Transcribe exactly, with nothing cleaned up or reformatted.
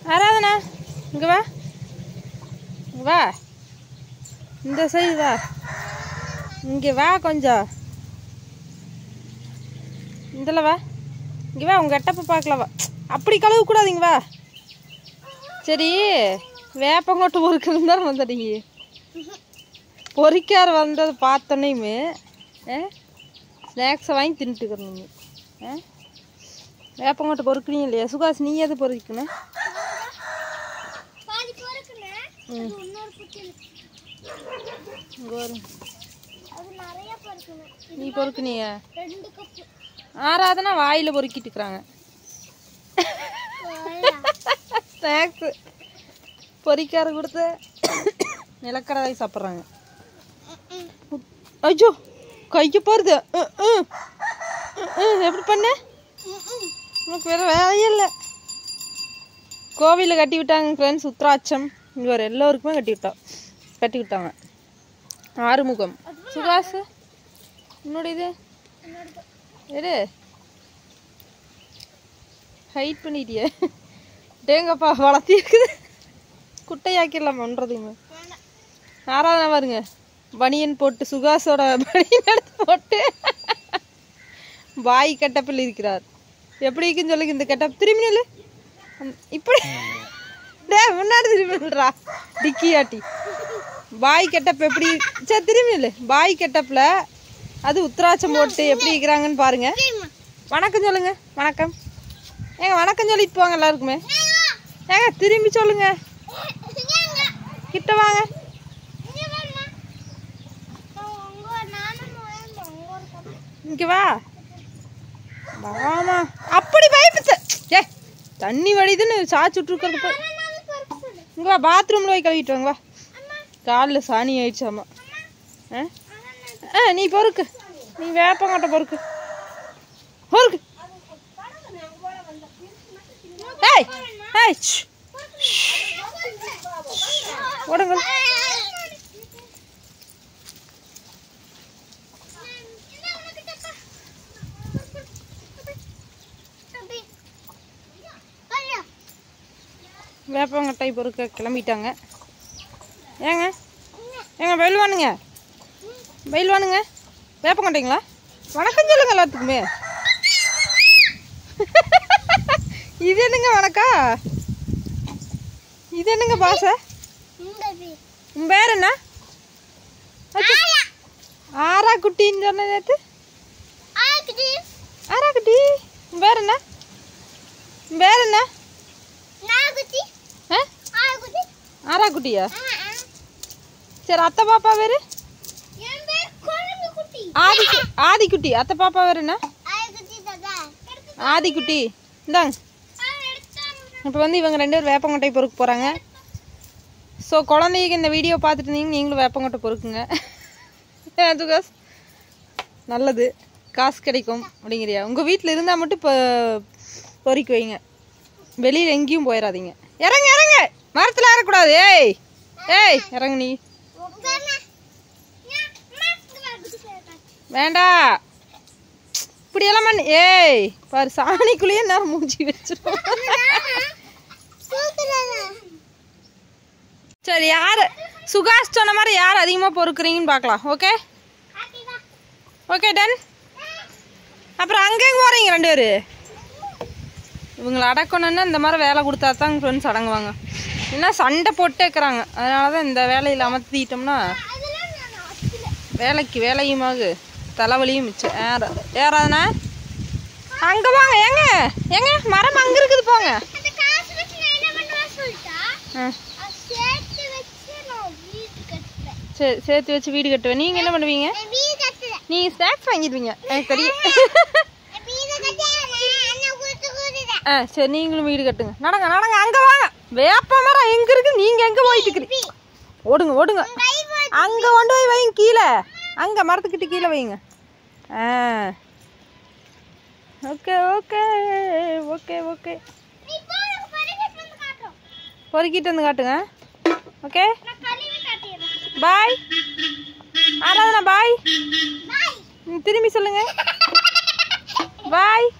ஆராதனா இங்கே வா வா இந்த சைடு வா இங்கே வா கொஞ்சம் இதில் வா இங்கே வா உங்கள் எட்டப்ப பார்க்கல வா அப்படி கழுவக்கூடாது இங்கே வா சரி வேப்பங்கொட்டை பொறுக்கணும் தான் வந்துட்டீங்க பொறிக்கார வந்தது பார்த்தோன்னையுமே ஸ்நாக்ஸை வாங்கி தின்ட்டுக்கிறீங்க ஆ வேப்பங்கொட்டை பொறுக்கிறீங்க இல்லையா சுகாஸ் நீ எது பொறுக்கணும் நீ பொறுக்குனிய ஆறாவதுனா வாயில் பொறுக்கிட்டு இருக்கிறாங்க ஸ்நாக்ஸு பொறிக்கார கொடுத்து நிலக்கடலை சாப்பிட்றாங்க ஐயோ கைக்கு போகிறது எப்படி பண்ண உனக்கு வேறு வேலையே இல்லை கோவிலில் கட்டி விட்டாங்க ஃப்ரெண்ட்ஸ் உத்ராட்சம் இங்கே ஒரு எல்லோருக்குமே கட்டி விட்டோம் கட்டி விட்டாங்க ஆறுமுகம் சுகாசு உன்னோட இது எடு ஹைட் பண்ணிட்டிய டேங்கப்பா வளர்த்தி இருக்குது குட்டையாக்கிடலாம் பண்ணுறதுங்க ஆறாவதுனா பாருங்க பனியன் போட்டு சுகாஸோட பனியன் எடுத்து போட்டு பாய் கெட்டப்பில் இருக்கிறார் எப்படி இருக்குன்னு சொல்லுங்க இந்த கெட்டப் திரும்பி நில்லு இப்படி டே முன்னாடி திரும்பி நில்றா டிக்கியாட்டி பாய் கெட்டப் எப்படி சரி திரும்பி நில்லு பாய் கெட்டப்பில் அது உத்ராட்சம் போட்டு எப்படி இருக்கிறாங்கன்னு பாருங்க வணக்கம் சொல்லுங்க வணக்கம் ஏங்க வணக்கம் சொல்லிட்டு போவாங்க எல்லாருக்குமே ஏங்க திரும்பி சொல்லுங்க கிட்ட வாங்க இங்க வா வாமா அப்படி பயப்பிச்ச ஏ தண்ணி வடிதுன்னு சாச்சு விட்டுருக்கிறது போய் இங்க வா பாத்ரூம்ல போய் கழுவிட்டு வாங்க வா காலில் சாணி ஆயிடுச்சாமா ஆ ஆ நீ பொறுக்கு நீ வேப்பங்கொட்டை பொறுக்கு பொறுக்கு ஏய் ஏய் ஓடுங்க வேப்பங்கொட்டை பொறுக்க கிளம்பிட்டாங்க ஏங்க ஏங்க வெயில் வானுங்க வெயில் வானுங்க வேப்பங்கொட்டைங்களா வணக்கம் சொல்லுங்க எல்லாத்துக்குமே இது என்னங்க வணக்கா இது என்னங்க பாச உன் பேர் என்ன ஆரா குட்டின்னு சொன்ன நேத்து ஆரா குட்டி உன் பேர் என்ன உன் பேர் என்ன ஆரா குட்டியா சரி அத்தை பாப்பா பேரு ஆதி ஆதிக்குட்டி அத்தை பாப்பா பேர் என்ன ஆதிக்குட்டி இந்தாங்க இப்போ வந்து இவங்க ரெண்டு பேரும் வேப்பங்கொட்டை பொறுக்க போகிறாங்க ஸோ குழந்தைங்க இந்த வீடியோ பார்த்துட்டு இருந்தீங்க நீங்களும் வேப்பங்கொட்டை பொறுக்குங்க சுகாஸ் நல்லது காசு கிடைக்கும் அப்படிங்கிறியா உங்கள் வீட்டில் இருந்தால் மட்டும் இப்போ பொறிக்க வைங்க வெளியில் எங்கேயும் போயிடாதீங்க இறங்க இறங்க மரத்தில் ஏறக்கூடாது ஏய் ஏய் இறங்கு நீ வேண்டா இப்படியெல்லாம் பண்ணி ஏய் பாரு சாணிக்குள்ளேயே நேரம் மூஞ்சி வச்சிருக்கோம் சரி யார் சுகாஷ் சொன்ன மாதிரி யார் அதிகமாக பொறுக்குறீங்கன்னு பார்க்கலாம் ஓகே ஓகே டன் அப்புறம் அங்கே போகிறீங்க ரெண்டு பேர் இவங்களை அடக்கணுன்னா இந்த மாதிரி வேலை கொடுத்தா தான் ஃப்ரெண்ட்ஸ் அடங்குவாங்க இல்லைன்னா சண்டை போட்டே இருக்கிறாங்க அதனால தான் இந்த வேலையில் அமர்த்திட்டோம்னா வேலைக்கு வேலையுமாக தலைவலியும் மிச்சம் ஏற ஏறாதுண்ணா அங்கே வாங்க ஏங்க ஏங்க மரம் அங்கே இருக்குது போங்க ஆ சரி சேர்த்து வச்சு வீடு கட்டுவேன் நீங்கள் என்ன பண்ணுவீங்க நீங்கள் ஸ்நாக்ஸ் வாங்கிடுவீங்க எனக்கு தெரியும் ஆ சரி நீங்களும் வீடு கட்டுங்க நடங்க நடங்க அங்கே வாங்க வேப்ப மரம் எங்கே இருக்குது நீங்கள் எங்கே போயிட்டு இருக்கிறீங்க ஓடுங்க ஓடுங்க அங்கே கொண்டு போய் வைங்க கீழே அங்கே மரத்துக்கிட்ட கீழே வைங்க ஆ ஓகே ஓகே ஓகே ஓகே பொறுக்கிட்டு வந்து காட்டுங்க ஓகே பாய் ஆராதனா பாய் திரும்பி சொல்லுங்க பாய்